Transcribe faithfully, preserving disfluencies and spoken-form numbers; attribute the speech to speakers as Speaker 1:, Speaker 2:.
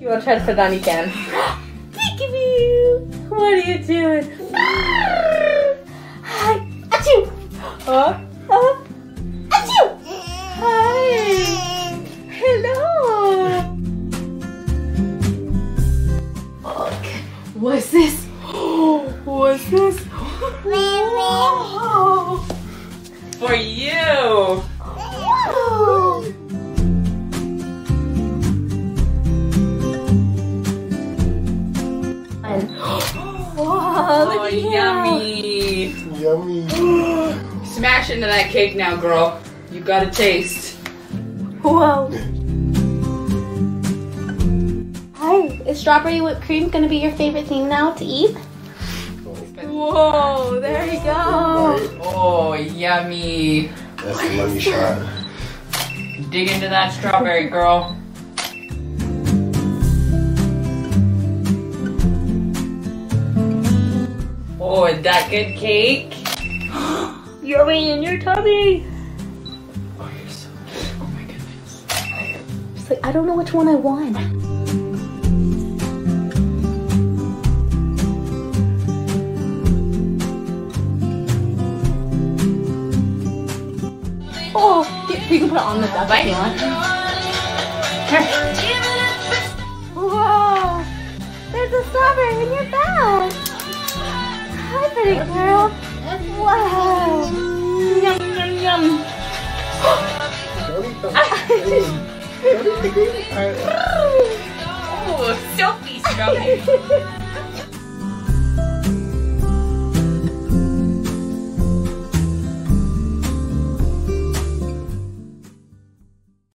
Speaker 1: You want to try to put it on? You can. Peekaboo! What are you doing? Hi! Achoo! Oh! Oh! Achoo! Hi! Hello! Look! What's this? What's this? Whoa! For you! Whoa! Wow,
Speaker 2: oh, yummy!
Speaker 3: Yummy!
Speaker 2: Smash into that cake now, girl. You gotta taste.
Speaker 1: Whoa! Hi, is strawberry whipped cream gonna be your favorite thing now to eat? Whoa, there you go!
Speaker 2: Oh, yummy!
Speaker 3: That's the yummy shot.
Speaker 2: Dig into that strawberry, girl. Oh, is that good cake?
Speaker 1: Yummy in your tummy!
Speaker 2: Oh, you're so cute. Oh my goodness.
Speaker 1: It's like, I don't know which one I want. Oh, you can put it on the duck if you want. Whoa! There's a strawberry in your bag! Hi, pretty girl. Wow. Yum, yum, yum.
Speaker 2: Oh, Sophie's strawberry.